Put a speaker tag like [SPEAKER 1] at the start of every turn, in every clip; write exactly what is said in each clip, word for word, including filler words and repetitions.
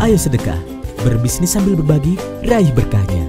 [SPEAKER 1] Ayo sedekah, berbisnis sambil berbagi, raih berkahnya.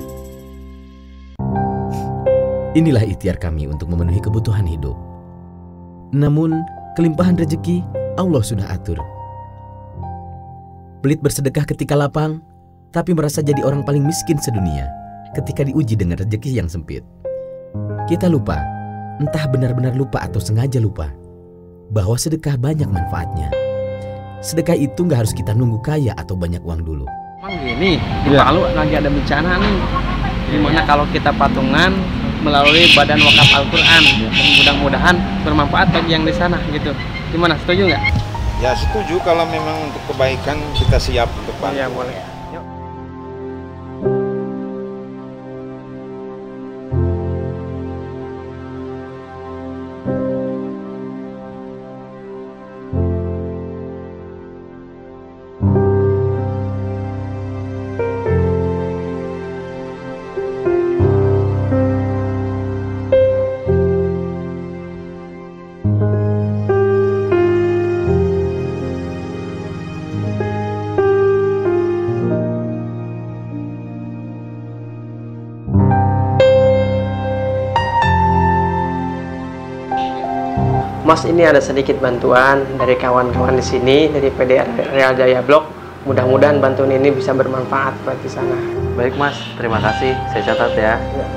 [SPEAKER 1] Inilah ikhtiar kami untuk memenuhi kebutuhan hidup. Namun, kelimpahan rezeki Allah sudah atur. Pelit bersedekah ketika lapang, tapi merasa jadi orang paling miskin sedunia ketika diuji dengan rezeki yang sempit. Kita lupa, entah benar-benar lupa atau sengaja lupa, bahwa sedekah banyak manfaatnya. Sedekah itu nggak harus kita nunggu kaya atau banyak uang dulu.
[SPEAKER 2] Emang gini, di Palu lagi ada bencana nih, dimana kalau kita patungan melalui Badan Wakaf Al-Quran, dan mudah-mudahan bermanfaat bagi yang di sana gitu. Gimana, setuju nggak?
[SPEAKER 3] Ya setuju, kalau memang untuk kebaikan kita siap untuk bantu.
[SPEAKER 2] Iya boleh. Yuk. Mas, ini ada sedikit bantuan dari kawan-kawan di sini dari P D Real Jaya Blok. Mudah-mudahan bantuan ini bisa bermanfaat buat di sana.
[SPEAKER 4] Baik Mas, terima kasih. Saya catat ya.
[SPEAKER 2] Ya.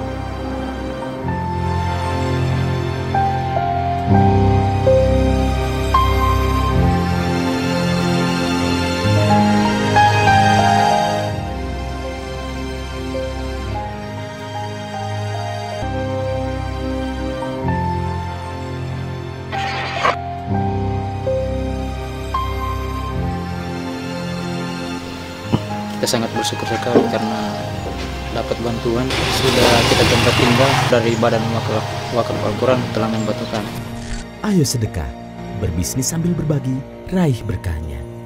[SPEAKER 5] Kita sangat bersyukur sekali karena dapat bantuan. Sudah kita tempat tinggal dari Badan Wakaf, Wakaf Al-Quran telah membantukan.
[SPEAKER 1] Ayo sedekah, berbisnis sambil berbagi, raih berkahnya.